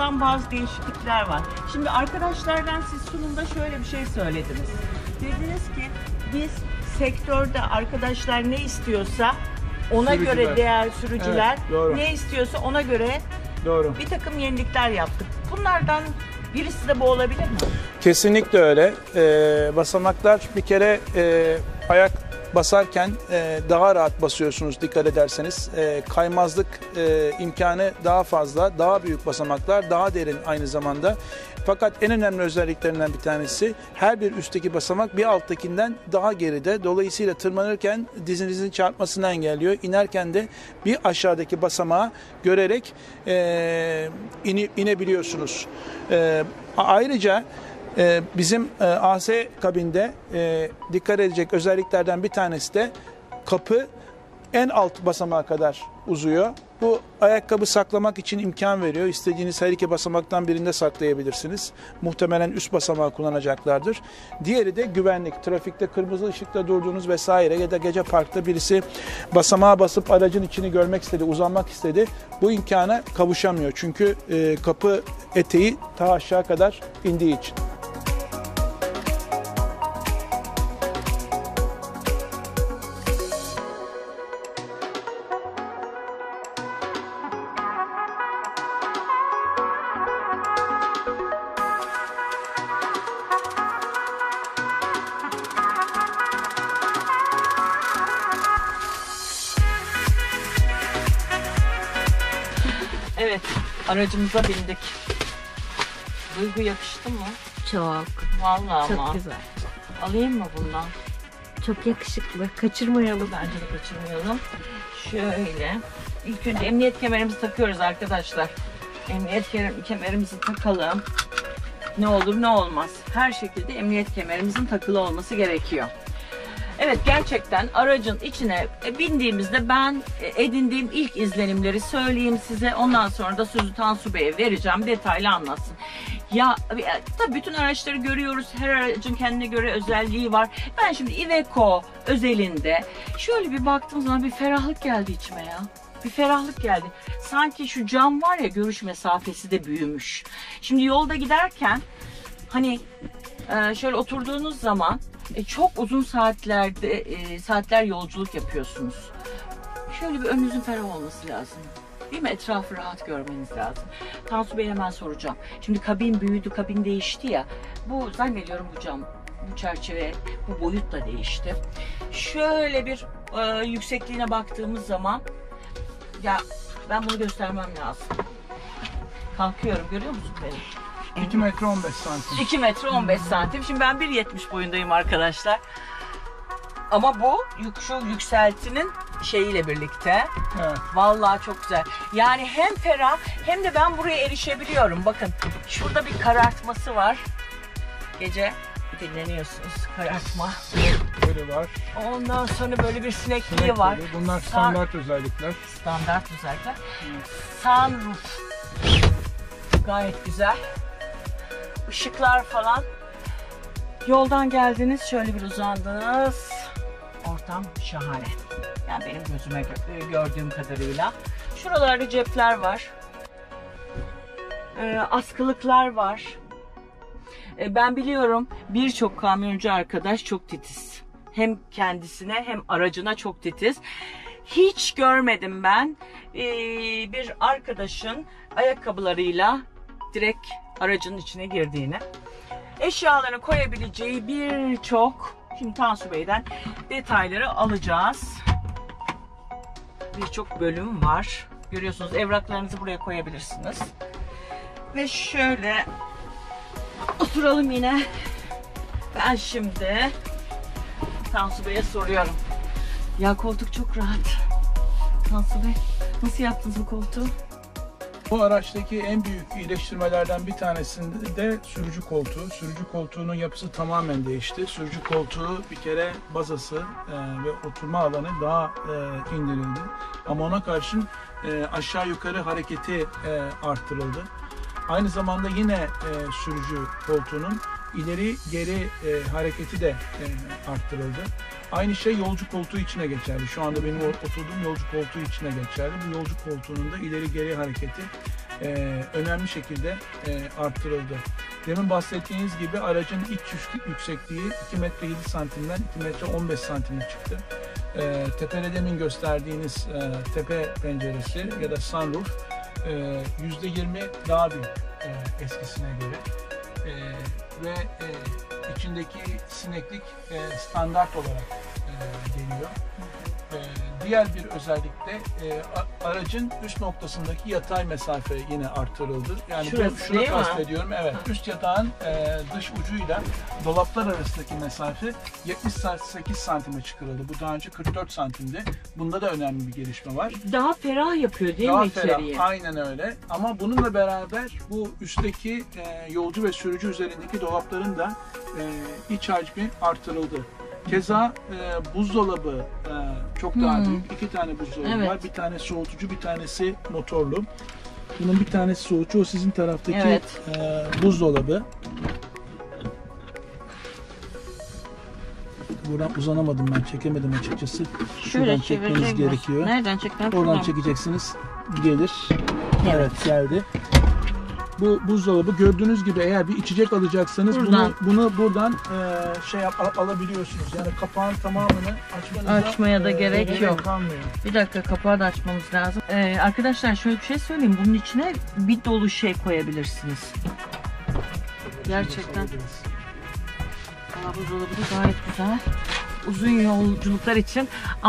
yapılan bazı değişiklikler var. Şimdi arkadaşlardan siz sunumda şöyle bir şey söylediniz. Dediniz ki biz sektörde arkadaşlar ne istiyorsa ona göre değer sürücüler ne istiyorsa ona göre bir takım yenilikler yaptık. Bunlardan birisi de bu olabilir mi? Kesinlikle öyle. Basamaklar bir kere ayak basarken daha rahat basıyorsunuz dikkat ederseniz. Kaymazlık imkanı daha fazla, daha büyük basamaklar, daha derin aynı zamanda. Fakat en önemli özelliklerinden bir tanesi her bir üstteki basamak bir alttakinden daha geride. Dolayısıyla tırmanırken dizinizin çarpmasını engelliyor. İnerken de bir aşağıdaki basamağı görerek inebiliyorsunuz. Ayrıca bizim AS kabinde dikkat edecek özelliklerden bir tanesi de kapı en alt basamağa kadar uzuyor. Bu ayakkabı saklamak için imkan veriyor. İstediğiniz her iki basamaktan birinde saklayabilirsiniz. Muhtemelen üst basamağı kullanacaklardır. Diğeri de güvenlik. Trafikte kırmızı ışıkta durduğunuz vesaire ya da gece parkta birisi basamağa basıp aracın içini görmek istedi, uzanmak istedi. Bu imkana kavuşamıyor. Çünkü kapı eteği ta aşağı kadar indiği için. Evet, aracımıza bindik. Duygu yakıştı mı? Çok. Vallahi Çok ama. güzel. Alayım mı bundan? Çok yakışıklı. Kaçırmayalım. Bence de kaçırmayalım. Şöyle. İlk önce emniyet kemerimizi takıyoruz arkadaşlar. Emniyet kemerimizi takalım. Ne olur ne olmaz. Her şekilde emniyet kemerimizin takılı olması gerekiyor. Evet, gerçekten aracın içine bindiğimizde ben edindiğim ilk izlenimleri söyleyeyim size. Ondan sonra da sözü Tansu Bey'e vereceğim. Detaylı anlatsın. Ya tabii bütün araçları görüyoruz. Her aracın kendine göre özelliği var. Ben şimdi Iveco özelinde şöyle bir baktığım zaman bir ferahlık geldi içime ya. Bir ferahlık geldi. Sanki şu cam var ya, görüş mesafesi de büyümüş. Şimdi yolda giderken hani şöyle oturduğunuz zaman çok uzun saatler yolculuk yapıyorsunuz. Şöyle bir önünüzün ferah olması lazım. Değil mi? Etrafı rahat görmeniz lazım. Tansu Bey'e hemen soracağım. Şimdi kabin büyüdü, kabin değişti ya. Bu zannediyorum bu cam, bu çerçeve, bu boyut da değişti. Şöyle bir yüksekliğine baktığımız zaman ya ben bunu göstermem lazım. Kalkıyorum, görüyor musun beni? 2 metre 15 santim. 2 metre 15 santim. Şimdi ben 1.70 boyundayım arkadaşlar. Ama bu şu yükseltinin şeyiyle birlikte. Evet. Vallahi çok güzel. Yani hem ferah hem de ben buraya erişebiliyorum. Bakın şurada bir karartması var. Gece dinleniyorsunuz. Karartma. Böyle var. Ondan sonra böyle bir sinekliği var. Bunlar standart özellikler. Standart özellikler. Sunroof. Gayet güzel. Işıklar falan. Yoldan geldiniz, şöyle bir uzandınız. Ortam şahane. Yani benim gözüme gördüğüm kadarıyla. Şuralarda cepler var. Askılıklar var. Ben biliyorum birçok kamyoncu arkadaş çok titiz. Hem kendisine hem aracına çok titiz. Hiç görmedim ben bir arkadaşın ayakkabılarıyla direkt aracın içine girdiğini. Eşyalarını koyabileceği birçok, şimdi Tansu Bey'den detayları alacağız. Birçok bölüm var. Görüyorsunuz, evraklarınızı buraya koyabilirsiniz. Ve şöyle oturalım yine. Ben şimdi Tansu Bey'e soruyorum. Ya koltuk çok rahat. Tansu Bey, nasıl yaptınız bu koltuğu? Bu araçtaki en büyük iyileştirmelerden bir tanesinde de sürücü koltuğu. Sürücü koltuğunun yapısı tamamen değişti. Sürücü koltuğu bir kere bazası ve oturma alanı daha indirildi. Ama ona karşın aşağı yukarı hareketi arttırıldı. Aynı zamanda yine sürücü koltuğunun ileri geri hareketi de arttırıldı. Aynı şey yolcu koltuğu içine geçerli. Şu anda benim oturduğum yolcu koltuğu içine geçerli. Bu yolcu koltuğunun da ileri geri hareketi önemli şekilde arttırıldı. Demin bahsettiğiniz gibi aracın iç yüksekliği 2 metre 7 santimden 2 metre 15 santime çıktı. Tepede demin gösterdiğiniz tepe penceresi ya da sunroof %20 daha büyük eskisine göre. Ve içindeki sineklik standart olarak geliyor. Diğer bir özellik de aracın üst noktasındaki yatay mesafe yine artırıldı. Yani Şurası şunu kastediyorum. Evet, üst yatağın dış ucuyla dolaplar arasındaki mesafe 78 santime çıkarıldı. Bu daha önce 44 santimdi. Bunda da önemli bir gelişme var. Daha ferah yapıyor değil Daha mi içeriği? ferah, aynen öyle. Ama bununla beraber bu üstteki yolcu ve sürücü üzerindeki dolapların da iç hacmi artırıldı. Keza buzdolabı çok daha büyük. 2 tane buzdolabı var. Bir tane soğutucu, bir tanesi motorlu. Bunun bir tanesi soğutucu, o sizin taraftaki buzdolabı. Buradan uzanamadım ben, çekemedim açıkçası. Şuradan çekmeniz gerekiyor. Nereden çekmem? Oradan çekeceksiniz. Gelir. Evet, geldi. Bu buzdolabı gördüğünüz gibi eğer bir içecek alacaksanız bunu buradan alabiliyorsunuz. Yani kapağın tamamını açmaya da gerek yok. Kalmıyor. Bir dakika, kapağı da açmamız lazım. Arkadaşlar şöyle bir şey söyleyeyim. Bunun içine bir dolu şey koyabilirsiniz. Gerçekten. Buzdolabı da gayet güzel. Uzun yolculuklar için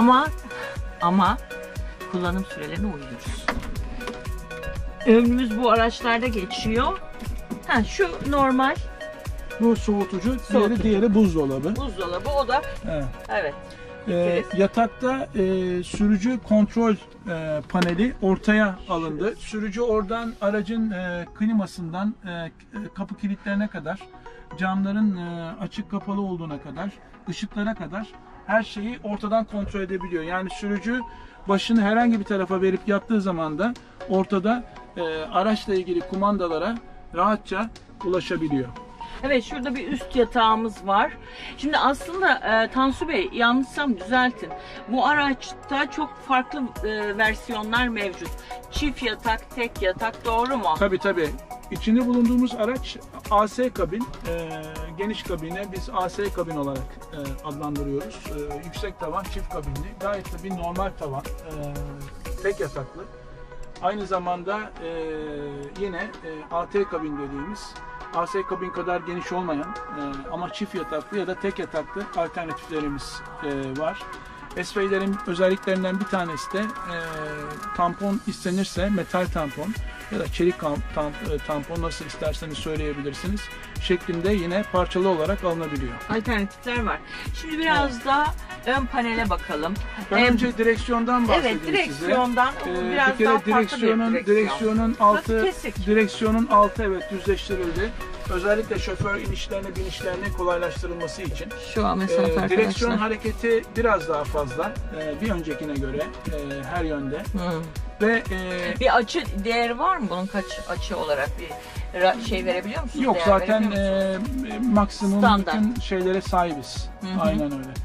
ama kullanım sürelerini uyuyoruz. Ömrümüz bu araçlarda geçiyor. Şu normal. Bu soğutucu, diğeri buzdolabı. Buzdolabı, o da evet. Yatakta sürücü kontrol paneli ortaya alındı. Sürücü oradan aracın klimasından kapı kilitlerine kadar, camların açık kapalı olduğuna kadar, ışıklara kadar her şeyi ortadan kontrol edebiliyor. Yani sürücü başını herhangi bir tarafa verip yattığı zaman da ortada araçla ilgili kumandalara rahatça ulaşabiliyor. Evet, şurada bir üst yatağımız var. Şimdi aslında Tansu Bey, yanlışsam düzeltin. Bu araçta çok farklı versiyonlar mevcut. Çift yatak, tek yatak, doğru mu? Tabii. İçinde bulunduğumuz araç AC kabin, geniş kabine biz AC kabin olarak adlandırıyoruz. Yüksek tavan, çift kabinli, gayet de bir normal tavan, tek yataklı. Aynı zamanda yine AT kabin dediğimiz, AC kabin kadar geniş olmayan ama çift yataklı ya da tek yataklı alternatiflerimiz var. S-Way'lerin özelliklerinden bir tanesi de tampon istenirse metal tampon ya da çelik tampon, nasıl isterseniz söyleyebilirsiniz şeklinde yine parçalı olarak alınabiliyor. Alternatifler var. Şimdi biraz da ön panele bakalım. Ben önce direksiyondan bahsedeyim size. Evet, direksiyondan. Biraz bir daha kere farklı bir direksiyonun altı evet düzleştirildi. Özellikle şoför inişlerini, binişlerini kolaylaştırılması için. Şu an mesafe arkadaşlar. Direksiyon hareketi biraz daha fazla bir öncekine göre her yönde. Ve bir açı değeri var mı bunun, kaç açı olarak bir şey verebiliyor musunuz? Yok, zaten maksimum standart bütün şeylere sahibiz. Aynen öyle.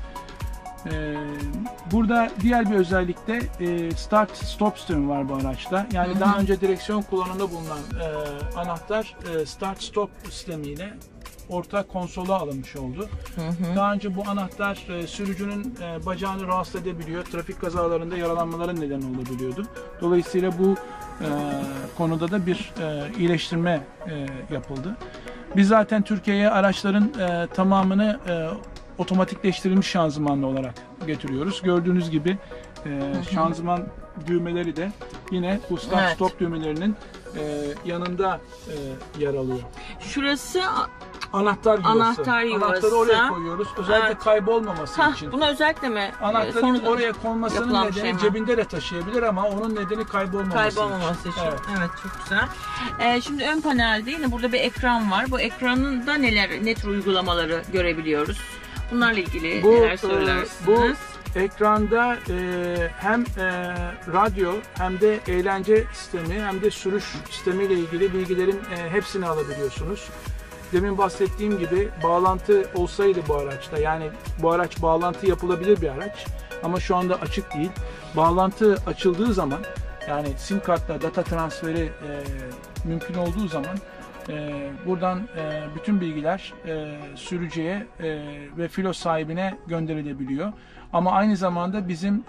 Burada diğer bir özellik de start stop sistemi var bu araçta. Yani daha önce direksiyon kullanımında bulunan anahtar start stop sistemiyle orta konsola alınmış oldu. Daha önce bu anahtar sürücünün bacağını rahatsız edebiliyor. Trafik kazalarında yaralanmaların nedeni olabiliyordu. Dolayısıyla bu konuda da bir iyileştirme yapıldı. Biz zaten Türkiye'ye araçların tamamını otomatikleştirilmiş şanzımanlı olarak getiriyoruz. Gördüğünüz gibi şanzıman düğmeleri de yine bu start stop düğmelerinin yanında yer alıyor. Şurası anahtar yuvası. Anahtarı oraya koyuyoruz. Özellikle kaybolmaması için. Buna özellikle mi? Anahtarın oraya konmasının nedeni cebinde de taşıyabilir ama onun nedeni kaybolmaması için. Evet, çok güzel. Şimdi ön panelde yine burada bir ekran var. Bu ekranında ne tür uygulamaları görebiliyoruz? Bunlarla ilgili neler söylersiniz? Bu ekranda hem radyo hem de eğlence sistemi hem de sürüş sistemi ile ilgili bilgilerin hepsini alabiliyorsunuz. Demin bahsettiğim gibi bağlantı olsaydı bu araçta, yani bu araç bağlantı yapılabilir bir araç ama şu anda açık değil. Bağlantı açıldığı zaman Yani sim kartla data transferi mümkün olduğu zaman buradan bütün bilgiler sürücüye ve filo sahibine gönderilebiliyor. Ama aynı zamanda bizim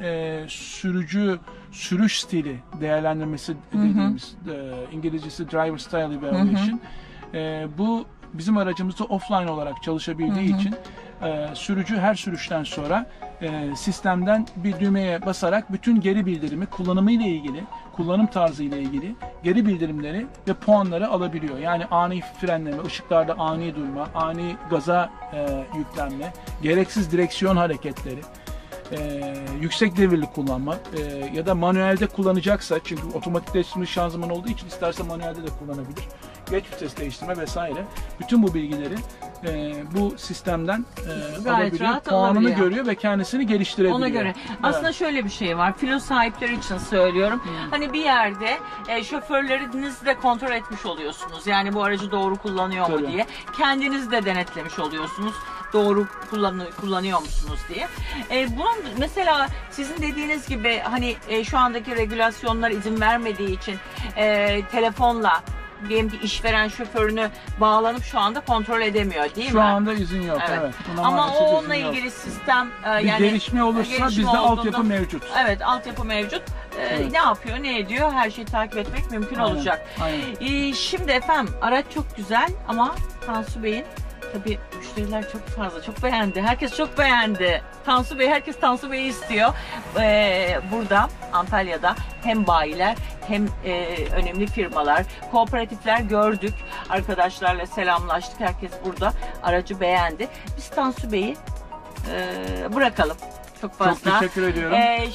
sürüş stili değerlendirmesi dediğimiz İngilizcesi driver style evaluation. Bu bizim aracımızda offline olarak çalışabildiği için sürücü her sürüşten sonra sistemden bir düğmeye basarak bütün geri bildirimi, kullanımıyla ilgili, kullanım tarzıyla ilgili geri bildirimleri ve puanları alabiliyor. Yani ani frenleme, ışıklarda ani durma, ani gaza yüklenme, gereksiz direksiyon hareketleri, yüksek devirli kullanma ya da manuelde kullanacaksa, çünkü otomatikleştirilmiş şanzıman olduğu için isterse manuelde de kullanabilir. Geç vites değiştirme vesaire. Bütün bu bilgileri bu sistemden alabiliyor, puanını görüyor ve kendisini geliştirebiliyor. Ona göre. Aslında şöyle bir şey var. Filo sahipleri için söylüyorum. Hani bir yerde şoförlerinizi de kontrol etmiş oluyorsunuz. Yani bu aracı doğru kullanıyor mu diye. Kendiniz de denetlemiş oluyorsunuz. Doğru kullanıyor musunuz diye. Bunun mesela sizin dediğiniz gibi hani şu andaki regülasyonlar izin vermediği için telefonla diyelim ki işveren şoförünü bağlanıp şu anda kontrol edemiyor değil mi? Şu anda izin yok. Evet. Ama onunla ilgili sistem bir yani gelişme olursa bizde altyapı mevcut. Evet, altyapı mevcut. Ne yapıyor, ne ediyor? Her şeyi takip etmek mümkün olacak. Aynen. Şimdi efendim araç çok güzel ama Tansu Bey'in tabii müşteriler çok fazla, çok beğendi. Herkes çok beğendi. Tansu Bey, herkes Tansu Bey'i istiyor. Burada Antalya'da hem bayiler hem önemli firmalar, kooperatifler gördük. Arkadaşlarla selamlaştık. Herkes burada aracı beğendi. Biz Tansu Bey'i bırakalım. Çok fazla. Çok teşekkür ediyorum.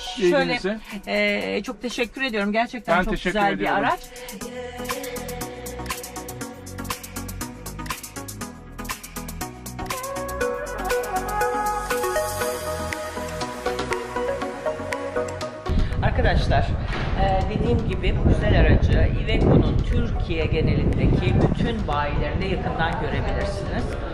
Çok teşekkür ediyorum. Gerçekten ben çok güzel bir araç. Arkadaşlar dediğim gibi bu güzel aracı Iveco'nun Türkiye genelindeki bütün bayilerinde yakından görebilirsiniz.